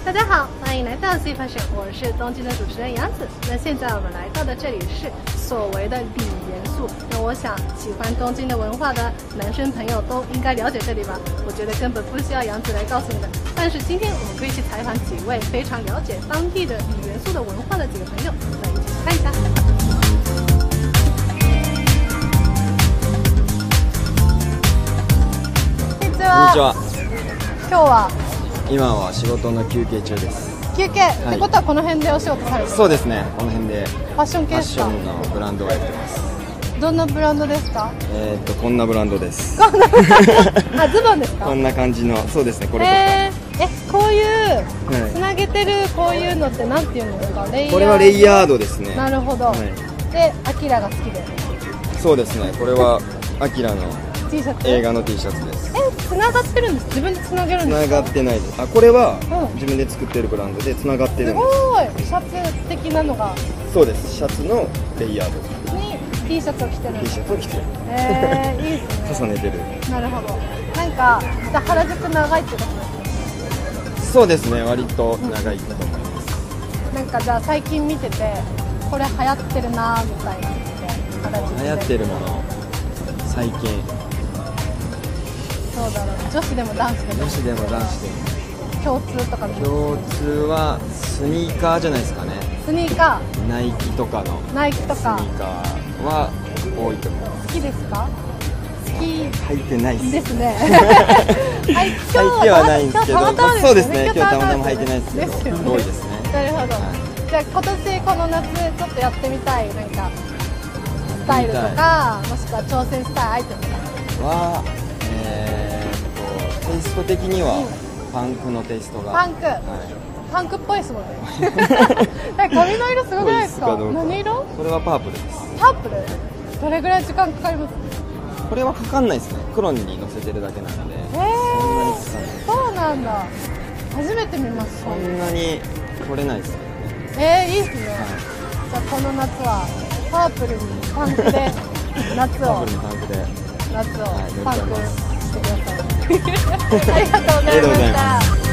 大家好，欢迎来到 C Fashion， 我是东京的主持人杨子。那现在我们来到的这里是所谓的李元素。那我想喜欢东京的文化的男生朋友都应该了解这里吧？我觉得根本不需要杨子来告诉你的。但是今天我们可以去采访几位非常了解当地的李元素的文化的几个朋友，来一起看一下。こんにちは。今日は今は仕事の休憩中です。 休憩、ってことはこの辺でお仕事されてる？ そうですね、この辺でファッション系ですか？ ファッションのブランドをやってます。 どんなブランドですか？ こんなブランドです。 こんなブランドあ、ズボンですか？ こんな感じの、そうですね、これとか。 こういうつなげてるこういうのってなんていうんですか？レイヤード。 これはレイヤードですね。 なるほど。で、アキラが好きで。 そうですね、これはアキラの T シャツ？ 映画の T シャツです。 つながってるんです？自分でつなげるんですか？ つながってないです。あ、これは自分で作ってるブランドでつながってるんです。 すごい、シャツ的なのが。 そうです、シャツのレイヤードに T シャツを着てるんです。 T シャツを着てる。 いいですね。 重ねてる。 なるほど。なんか原宿長いってことですね。 そうですね、割と長いと思います。 なんかじゃあ最近見ててこれ流行ってるなみたいな原宿で流行ってるもの最近。 そうだろう、女子でも男子でも。 女子でも男子でも共通とか。 共通はスニーカーじゃないですかね。 スニーカー。 ナイキとかのナイキとかスニーカーは多いと思います。 好きですか？好き履いてないですね。 履いてはないんですけど、そうですね、今日たまたま履いてないですけど、 ですよね。 多いですね。 なるほど。じゃあ今年この夏ちょっとやってみたいなんかスタイルとか、もしくは挑戦したいアイテムとかは、テイスト的にはパンクのテイストが。 パンク、パンクっぽいですもんね。髪の色すごくないですか？何色？ これはパープルです。 パープル？どれぐらい時間かかります？ これはかかんないですね。黒に乗せてるだけなので。 そうなんだ。初めて見ます。 そんなに取れないですけどね。 いいですね。じゃあこの夏はパープルにパンクで夏をパンクしてください。ありがとうございました。